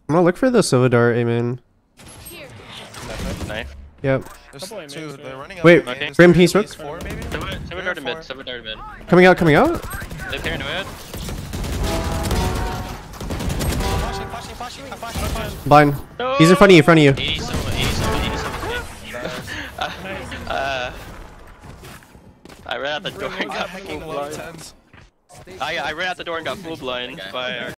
I'm gonna look for the Silva Dart, amen. Knife. Yep. There's two. They're running out. Wait, Okay. Grim, can you smoke? Four, maybe? Silver darted mid. Silver darted mid. Coming out, coming out. They paranoid. Blind. He's in front of you, in front of you. 80 someone. I ran out the door and got full blind. I ran out the door and got full blind by our